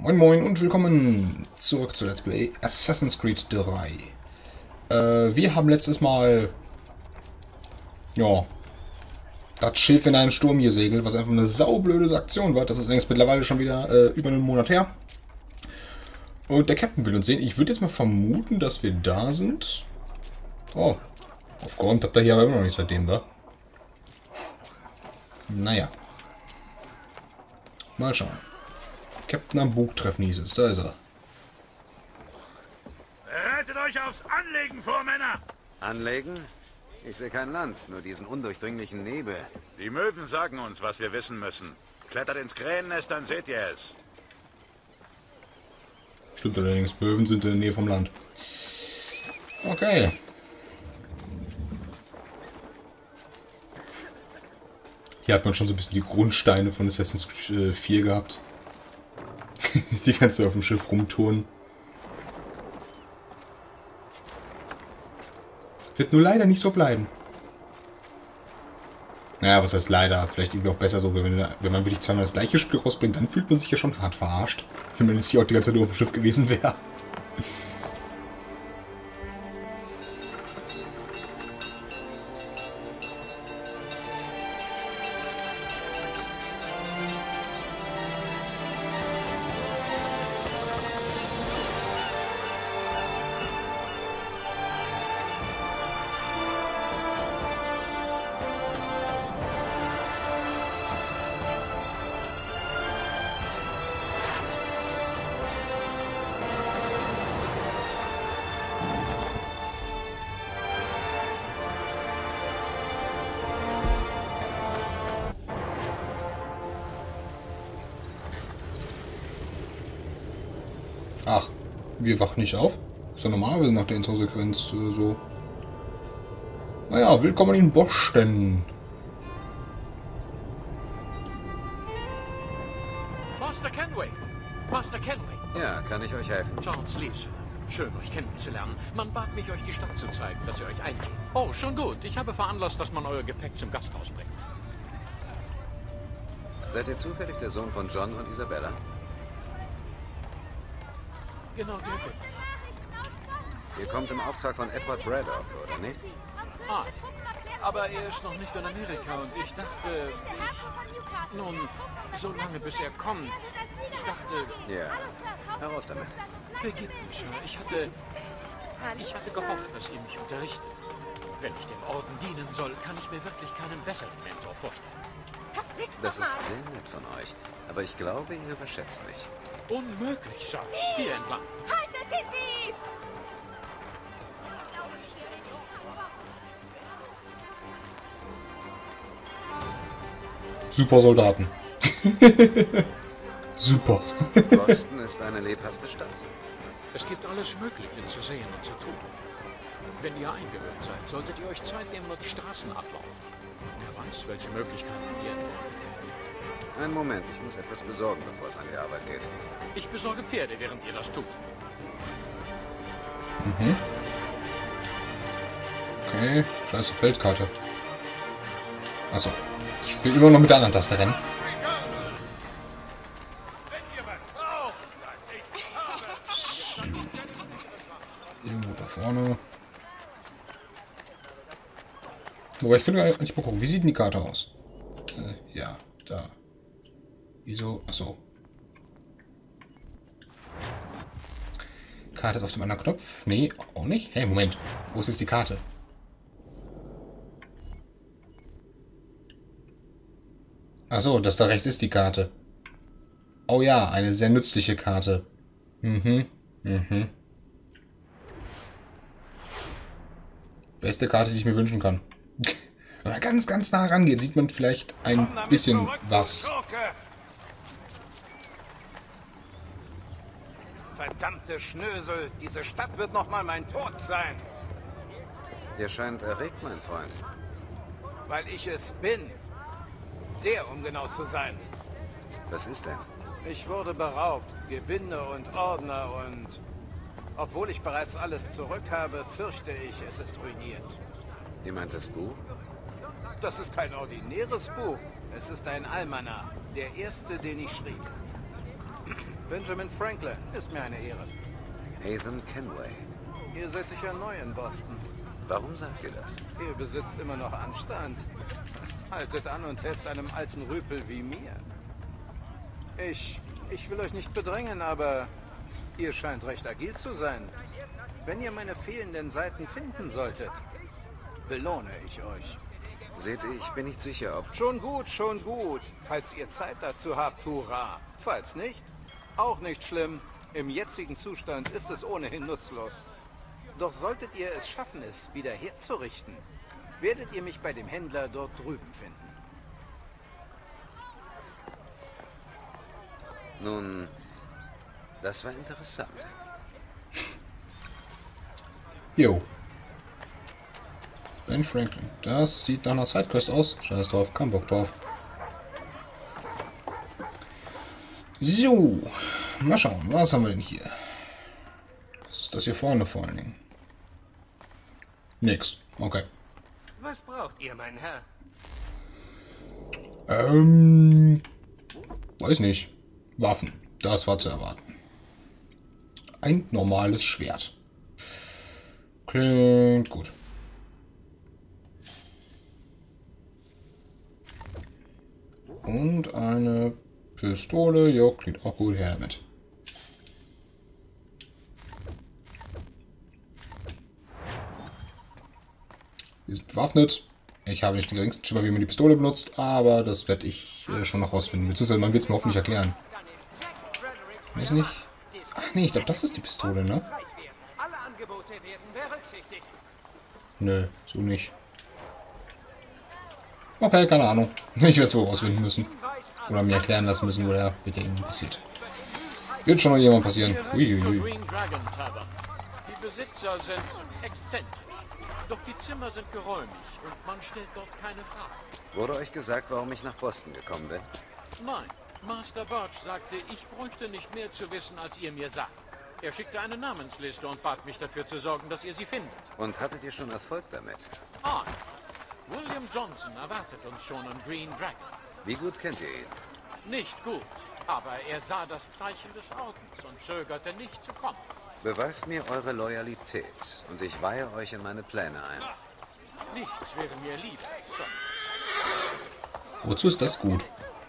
Moin Moin und willkommen zurück zu Let's Play Assassin's Creed 3. Wir haben letztes Mal ja, das Schiff in einen Sturm gesegelt, was einfach eine saublöde Aktion war. Das ist allerdings mittlerweile schon wieder über einen Monat her. Und der Captain will uns sehen. Ich würde jetzt mal vermuten, dass wir da sind. Oh, aufgeräumt habt ihr hier aber immer noch nicht seitdem, wa? Naja. Mal schauen. Captain am Bug treffen hieß es. Da ist er. Bereitet euch aufs Anlegen vor, Männer! Anlegen? Ich sehe kein Land, nur diesen undurchdringlichen Nebel. Die Möwen sagen uns, was wir wissen müssen. Klettert ins Krähennest, dann seht ihr es. Stimmt allerdings, Möwen sind in der Nähe vom Land. Okay. Hier hat man schon so ein bisschen die Grundsteine von Assassin's Creed 4 gehabt. Die kannst du auf dem Schiff rumtouren. Wird nur leider nicht so bleiben. Naja, was heißt leider? Vielleicht irgendwie auch besser so, wenn man wirklich zweimal das gleiche Spiel rausbringt, dann fühlt man sich ja schon hart verarscht. Wenn man jetzt hier auch die ganze Zeit nur auf dem Schiff gewesen wäre. Ach, wir wachen nicht auf? Ist ja normalerweise nach der Intro-Sequenz so. Naja, willkommen in Boston. Master Kenway! Master Kenway! Ja, kann ich euch helfen? Charles Lees. Schön, euch kennenzulernen. Man bat mich, euch die Stadt zu zeigen, dass ihr euch eingeht. Oh, schon gut. Ich habe veranlasst, dass man euer Gepäck zum Gasthaus bringt. Seid ihr zufällig der Sohn von John und Isabella? Genau, der bin Ihr kommt im Auftrag von Edward Braddock, oder nicht? ich. Ah, aber er ist noch nicht in Amerika und ich dachte, nun, so lange bis er kommt. Ich dachte, Ja, heraus damit. vergib mich, Sir. Ich hatte gehofft, dass ihr mich unterrichtet. Wenn ich dem Orden dienen soll, kann ich mir wirklich keinen besseren Mentor vorstellen. Das ist sehr nett von euch, aber ich glaube, ihr überschätzt mich. Unmöglich, Sir. Hier entlang. Haltet den Dieb! Super Soldaten. Super. Boston ist eine lebhafte Stadt. Es gibt alles Mögliche zu sehen und zu tun. Wenn ihr eingewöhnt seid, solltet ihr euch Zeit nehmen und die Straßen ablaufen. Wer weiß, welche Möglichkeiten ihr entdeckt. Einen Moment, ich muss etwas besorgen, bevor es an die Arbeit geht. Ich besorge Pferde, während ihr das tut. Mhm. Okay, scheiße Feldkarte. Achso. Ich will immer noch mit der anderen Taste rennen. Irgendwo da vorne. Wobei, ich könnte eigentlich mal gucken, wie sieht denn die Karte aus? Ja, da. Wieso? Achso. Karte ist auf dem anderen Knopf. Nee, auch nicht. Hey, Moment. Wo ist jetzt die Karte? Achso, das da rechts ist die Karte. Oh ja, eine sehr nützliche Karte. Beste Karte, die ich mir wünschen kann. Wenn man ganz, ganz nah rangeht, sieht man vielleicht ein bisschen was. Verdammte Schnösel, diese Stadt wird noch mal mein Tod sein. Ihr scheint erregt, mein Freund. Weil ich es bin. Sehr, um genau zu sein. Was ist denn? Ich wurde beraubt, Gewinne und Ordner und... Obwohl ich bereits alles zurück habe, fürchte ich, es ist ruiniert. Ihr meint das Buch? Das ist kein ordinäres Buch. Es ist ein Almanach. Der erste, den ich schrieb. Benjamin Franklin, ist mir eine Ehre. Haven Kenway. Ihr seid sicher neu in Boston. Warum sagt ihr das? Ihr besitzt immer noch Anstand. Haltet an und helft einem alten Rüpel wie mir. Ich will euch nicht bedrängen, aber ihr scheint recht agil zu sein. Wenn ihr meine fehlenden Seiten finden solltet, belohne ich euch. Seht ihr, ich bin nicht sicher, ob... Schon gut, schon gut. Falls ihr Zeit dazu habt, hurra. Falls nicht, auch nicht schlimm. Im jetzigen Zustand ist es ohnehin nutzlos. Doch solltet ihr es schaffen, es wieder herzurichten, werdet ihr mich bei dem Händler dort drüben finden. Nun, das war interessant. Jo. Ben Franklin. Das sieht nach einer Sidequest aus. Scheiß drauf, kein Bock drauf. So. Mal schauen, was haben wir denn hier? Was ist das hier vorne vor allen Dingen? Nix. Okay. Was braucht ihr, mein Herr? Weiß nicht. Waffen. Das war zu erwarten. Ein normales Schwert. Klingt gut. Und eine Pistole. Jo, klingt auch gut. Her damit. Wir sind bewaffnet. Ich habe nicht den geringsten Schimmer, wie man die Pistole benutzt, aber das werde ich schon noch rausfinden. Beziehungsweise man wird es mir hoffentlich erklären. Weiß nicht. Ach nee, ich glaube, das ist die Pistole, ne? Nö, so nicht. Okay, keine Ahnung. Ich werde es wohl rausfinden müssen. Oder mir erklären lassen müssen, wo der mit dem passiert. Wird schon noch jemand passieren. Uiuiui. Die Besitzer sind exzentrisch. Doch die Zimmer sind geräumig und man stellt dort keine Fragen. Wurde euch gesagt, warum ich nach Boston gekommen bin? Nein, Master Birch sagte, ich bräuchte nicht mehr zu wissen, als ihr mir sagt. Er schickte eine Namensliste und bat mich dafür zu sorgen, dass ihr sie findet. Und hattet ihr schon Erfolg damit? Ah, William Johnson erwartet uns schon am Green Dragon. Wie gut kennt ihr ihn? Nicht gut, aber er sah das Zeichen des Ordens und zögerte nicht zu kommen. Beweist mir eure Loyalität und ich weihe euch in meine Pläne ein. Nichts wäre mir lieber. So. Wozu ist das gut?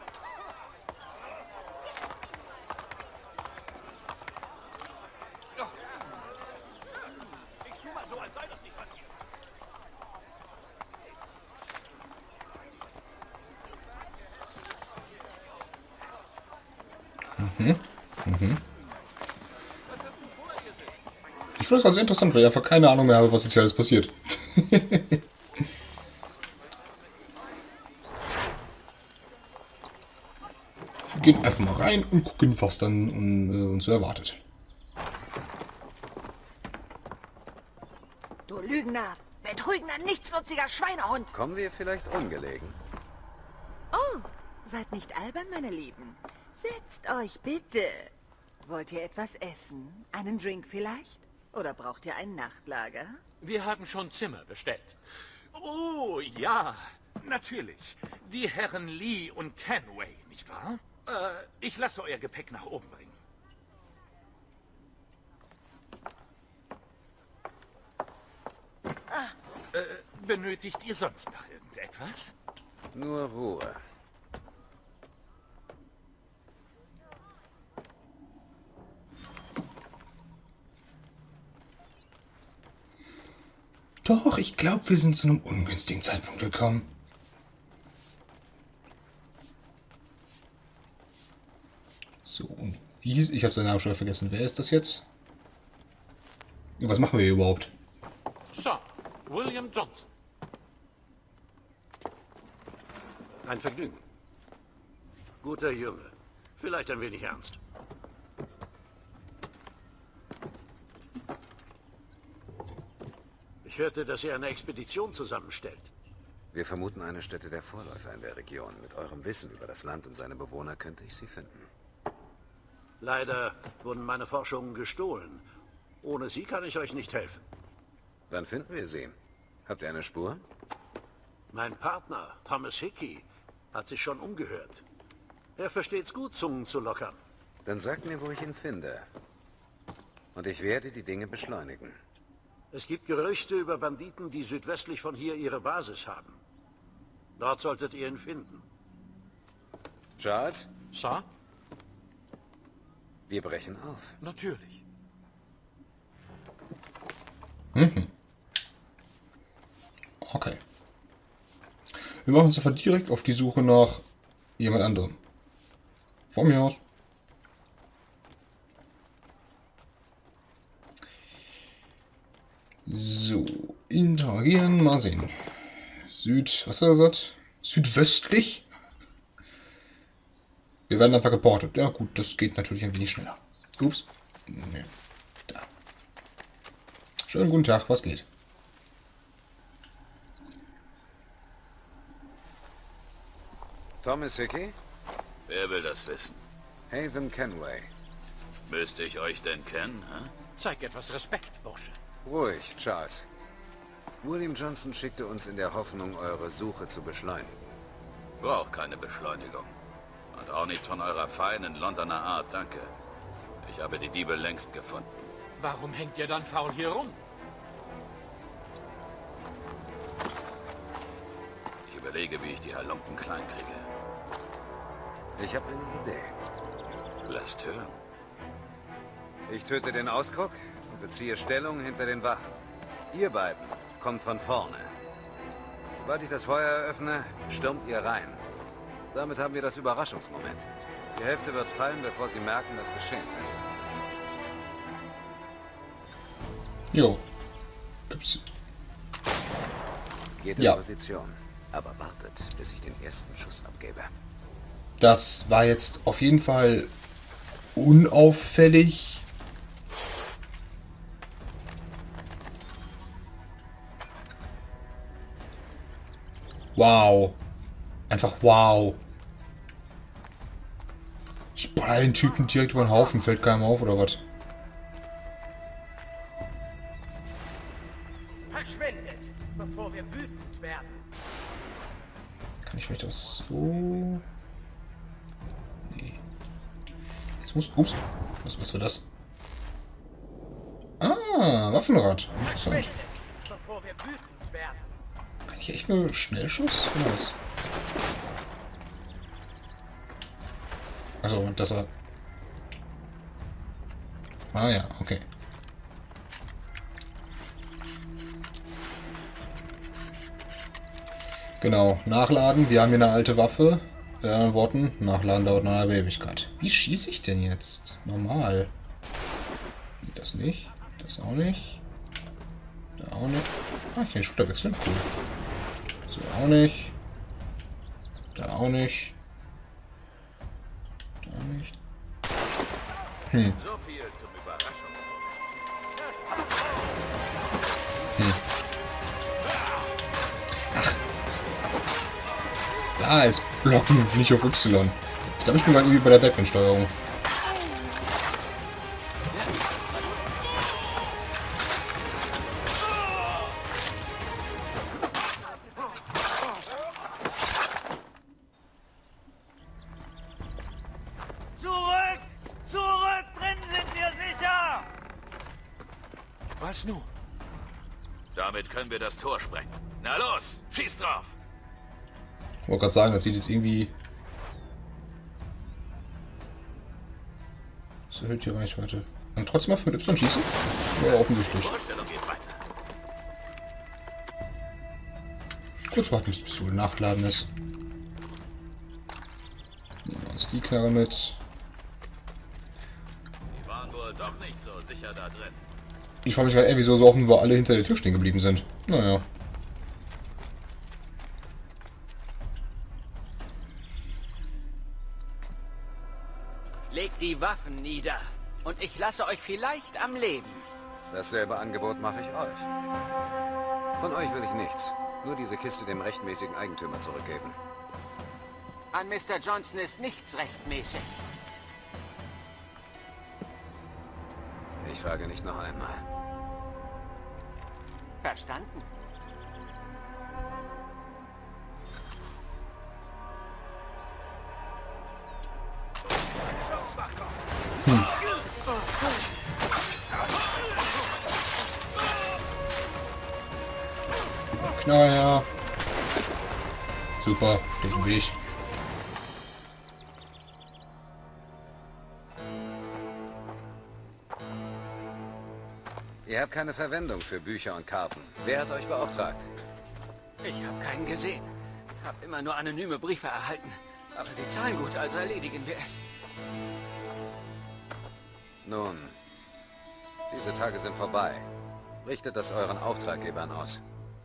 Ich finde das ganz interessant, weil ich einfach keine Ahnung mehr habe, was jetzt hier alles passiert. Wir gehen einfach mal rein und gucken, was dann uns so erwartet. Du Lügner, betrügender, nichtsnutziger Schweinehund! Kommen wir vielleicht ungelegen? Oh, seid nicht albern, meine Lieben. Setzt euch bitte. Wollt ihr etwas essen? Einen Drink vielleicht? Oder braucht ihr ein Nachtlager? Wir haben schon Zimmer bestellt. Oh, ja, natürlich. Die Herren Lee und Kenway, nicht wahr? Ich lasse euer Gepäck nach oben bringen. Benötigt ihr sonst noch irgendetwas? Nur Ruhe. Doch, ich glaube, wir sind zu einem ungünstigen Zeitpunkt gekommen. So, und wie... Ich habe seinen Namen schon vergessen. Wer ist das jetzt? Was machen wir hier überhaupt? Sir, William Johnson. Ein Vergnügen. Guter Junge. Vielleicht ein wenig ernst. Ich hörte, dass ihr eine Expedition zusammenstellt. Wir vermuten eine Stätte der Vorläufer in der Region. Mit eurem Wissen über das Land und seine Bewohner könnte ich sie finden. Leider wurden meine Forschungen gestohlen. Ohne sie kann ich euch nicht helfen. Dann finden wir sie. Habt ihr eine Spur? Mein Partner, Thomas Hickey, hat sich schon umgehört. Er versteht's gut, Zungen zu lockern. Dann sagt mir, wo ich ihn finde. Und ich werde die Dinge beschleunigen. Es gibt Gerüchte über Banditen, die südwestlich von hier ihre Basis haben. Dort solltet ihr ihn finden. Charles, Sir? wir brechen auf. Natürlich. Okay. Wir machen uns einfach direkt auf die Suche nach jemand anderem. Von mir aus. So, interagieren, mal sehen. Was hat er gesagt? Südwestlich? Wir werden einfach geportet. Ja gut, das geht natürlich ein wenig schneller. Ups. Nee. Da. Schönen guten Tag, was geht? Thomas Hickey? Wer will das wissen? Haven Kenway. Müsste ich euch denn kennen, hä? Zeig etwas Respekt, Bursche. Ruhig, Charles. William Johnson schickte uns in der Hoffnung, eure Suche zu beschleunigen. Braucht keine Beschleunigung. Und auch nichts von eurer feinen Londoner Art, danke. Ich habe die Diebe längst gefunden. Warum hängt ihr dann faul hier rum? Ich überlege, wie ich die Halunken klein kriege. Ich habe eine Idee. Lasst hören. Ich töte den Ausguck und beziehe Stellung hinter den Wachen. Ihr beiden kommt von vorne. Sobald ich das Feuer eröffne, stürmt ihr rein. Damit haben wir das Überraschungsmoment. Die Hälfte wird fallen, bevor sie merken, was geschehen ist. Jo. Ups. Geht in Ja. Position, aber wartet, bis ich den ersten Schuss abgebe. Das war jetzt auf jeden Fall unauffällig. Wow. Einfach wow. Ich baller den Typen direkt über den Haufen. Fällt keinem auf, oder was? Verschwindet, bevor wir wütend werden. Kann ich vielleicht das so... Nee. Jetzt muss... Ups. Was war das? Ah, Waffenrad. Interessant. Verschwindet, bevor wir wütend werden. Kann ich echt nur Schnellschuss? Oder was? Achso, und das er... Ah ja, okay. Genau, nachladen. Wir haben hier eine alte Waffe. Mit anderen Worten, nachladen dauert noch eine Ewigkeit. Wie schieße ich denn jetzt? Normal. Das nicht. Das auch nicht. Da auch nicht. Ah, ich kann den Shooter wechseln. Cool. So, auch nicht. Da auch nicht. Da auch nicht. Hm. So viel zum Überraschung. Da ist Blocken, nicht auf Y. Ich glaube, ich bin gerade irgendwie bei der Batman-Steuerung. Zurück! Zurück! Drin sind wir sicher! Was nun? Damit können wir das Tor sprengen. Na los, schieß drauf! Ich wollte gerade sagen, das sieht jetzt irgendwie... Das erhöht die Reichweite. Und trotzdem auf mit Y schießen? Ja, offensichtlich. Vorstellung geht weiter. Kurz warten, bis die Pistole nachgeladen ist. Nehmen wir uns die Knarre mit. Die waren wohl doch nicht so sicher da drin. Ich frage mich gerade, wieso so offen wir alle hinter der Tür stehen geblieben sind. Naja. Legt die Waffen nieder und ich lasse euch vielleicht am Leben. Dasselbe Angebot mache ich euch. Von euch will ich nichts. Nur diese Kiste dem rechtmäßigen Eigentümer zurückgeben. An Mr. Johnson ist nichts rechtmäßig. Ich frage nicht noch einmal. Verstanden? Knarre her. Super, steht im Weg. Ihr habt keine Verwendung für Bücher und Karten. Wer hat euch beauftragt? Ich habe keinen gesehen. Hab immer nur anonyme Briefe erhalten. Aber sie zahlen gut, also erledigen wir es. Nun, diese Tage sind vorbei. Richtet das euren Auftraggebern aus.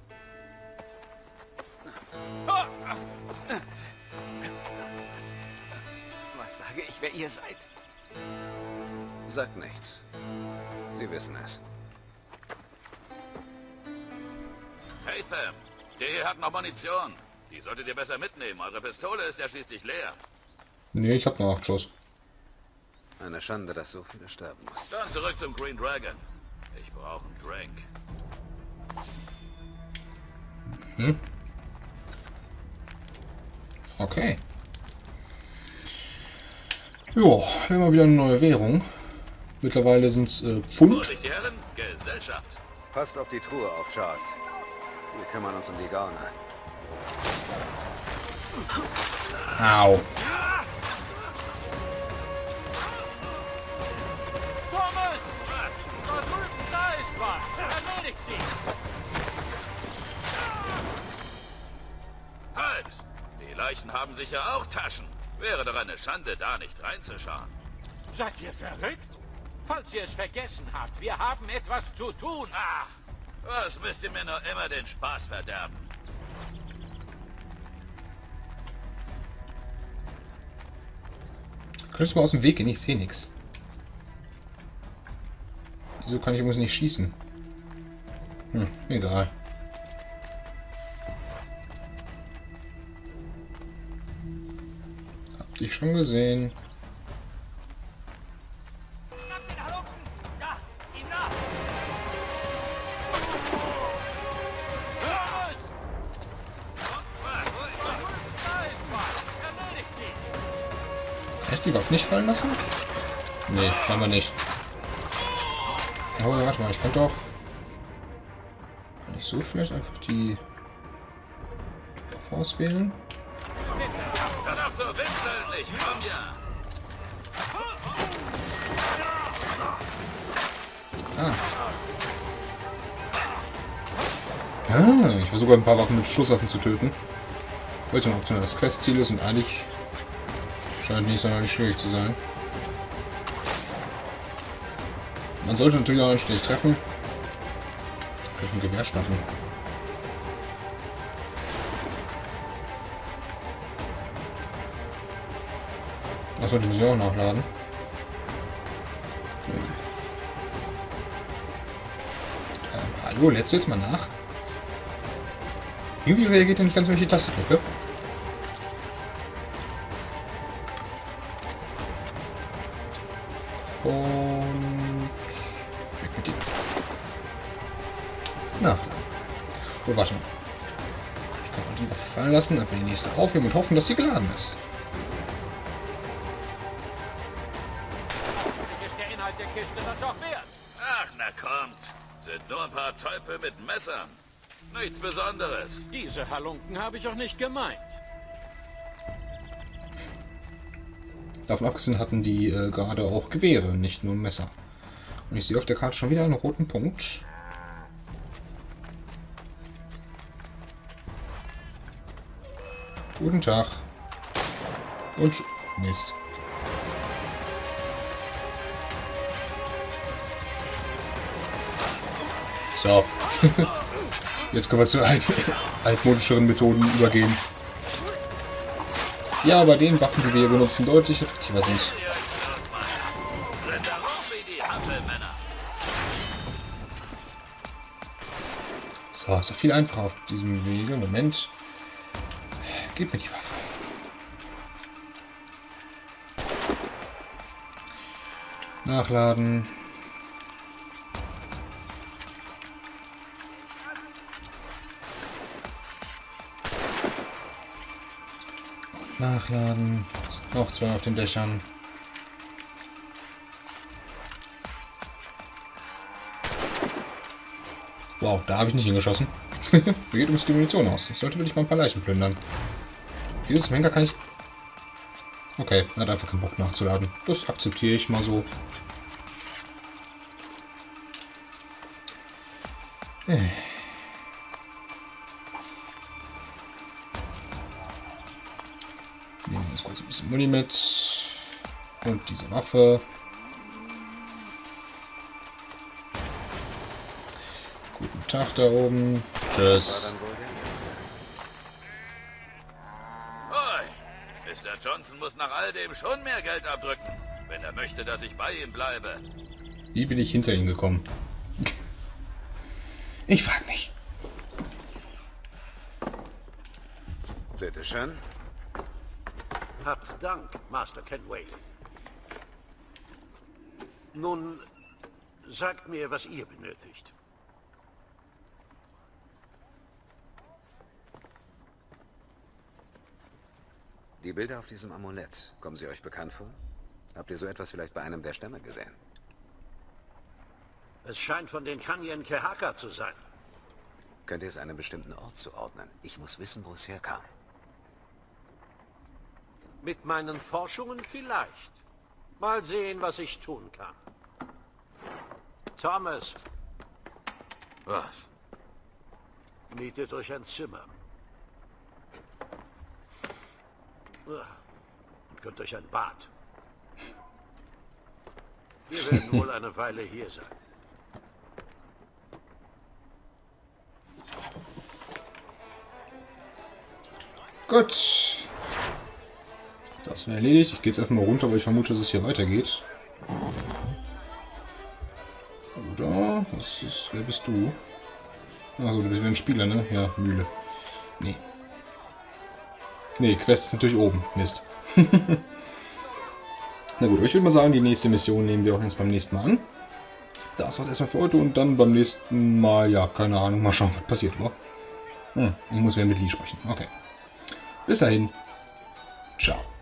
Was sage ich, wer ihr seid? Sagt nichts. Sie wissen es. Hey Sam, der hier hat noch Munition. Die solltet ihr besser mitnehmen. Eure Pistole ist ja schließlich leer. Nee, ich hab noch 8 Schuss. Eine Schande, dass so viele sterben mussten. Dann zurück zum Green Dragon. Ich brauche einen Drink. Hm? Okay. Jo, immer wieder eine neue Währung. Mittlerweile sind es Pfund. Vorsicht, die Herren, Gesellschaft. Passt auf die Truhe auf, Charles. Wir kümmern uns um die Gauner. Au. Thomas! Da drüben, da ist was! Erledigt sie! Halt! Die Leichen haben sicher auch Taschen. Wäre doch eine Schande, da nicht reinzuschauen. Seid ihr verrückt? Falls ihr es vergessen habt, wir haben etwas zu tun. Ach, was müsst ihr mir noch immer den Spaß verderben? Könntest du mal aus dem Weg gehen? Ich sehe nichts. Wieso kann ich übrigens nicht schießen? Hm, egal. Hab dich schon gesehen. Echt die Waffe nicht fallen lassen? Nee, kann man nicht. Oh, warte mal, ich kann doch... Kann ich so vielleicht einfach die Waffe auswählen? Danach zur Wechseln, ich komm ja. Ich versuche ein paar Waffen mit Schusswaffen zu töten. Weil es ein optionales Questziel ist und eigentlich scheint nicht sonderlich schwierig zu sein. Man sollte natürlich auch anständig treffen. Vielleicht ein Gewehr schnappen. Achso, die muss ich auch nachladen. Hallo, lädst du jetzt mal nach? Irgendwie reagiert er nicht ganz, wenn ich die Taste drücke. Und... weg mit die. Na. So, warte mal. Ich kann auch die Waffe fallen lassen, einfach die nächste aufheben und hoffen, dass sie geladen ist. Ist der Inhalt der Kiste das auch wert? Ach, na kommt. Sind nur ein paar Teufel mit Messern. Nichts Besonderes. Diese Halunken habe ich auch nicht gemeint. Davon abgesehen hatten die gerade auch Gewehre, nicht nur Messer. Und ich sehe auf der Karte schon wieder einen roten Punkt. Guten Tag. Und... Mist. So. Jetzt können wir zu altmodischeren Methoden übergehen. Ja, bei den Waffen, die wir hier benutzen, deutlich effektiver sind. So, ist doch viel einfacher auf diesem Wege. Moment. Gib mir die Waffe. Nachladen. Nachladen. Noch zwei auf den Dächern. Wow, da habe ich nicht hingeschossen. Mir geht ums die Munition aus. Ich sollte wirklich mal ein paar Leichen plündern. Wie zum Henker kann ich... Okay, er hat einfach keinen Bock nachzuladen. Das akzeptiere ich mal so. Nehmen wir uns kurz ein bisschen Muni mit. Und diese Waffe. Guten Tag da oben. Tschüss. Mr. Johnson muss nach all dem schon mehr Geld abdrücken, wenn er möchte, dass ich bei ihm bleibe. Wie bin ich hinter ihn gekommen? Ich frag mich. Bitte schön. Habt Dank, Master Kenway. Nun, sagt mir, was ihr benötigt. Die Bilder auf diesem Amulett, kommen sie euch bekannt vor? Habt ihr so etwas vielleicht bei einem der Stämme gesehen? Es scheint von den Kanyen Kehaka zu sein. Könnt ihr es einem bestimmten Ort zuordnen? Ich muss wissen, wo es herkam. Mit meinen Forschungen vielleicht. Mal sehen, was ich tun kann. Thomas. Was? Mietet euch ein Zimmer. Und gönnt euch ein Bad. Wir werden wohl eine Weile hier sein. Gut. Das wäre erledigt. Ich gehe jetzt einfach mal runter, weil ich vermute, dass es hier weitergeht. Oder? Was ist, wer bist du? Achso, du bist wieder ein Spieler, ne? Ja, Mühle. Nee. Nee, Quest ist natürlich oben. Mist. Na gut, aber ich würde mal sagen, die nächste Mission nehmen wir auch erst beim nächsten Mal an. Das war's erstmal für heute und dann beim nächsten Mal, ja, keine Ahnung, mal schauen, was passiert, wa? Ich muss wieder mit Lee sprechen. Okay. Bis dahin. Ciao.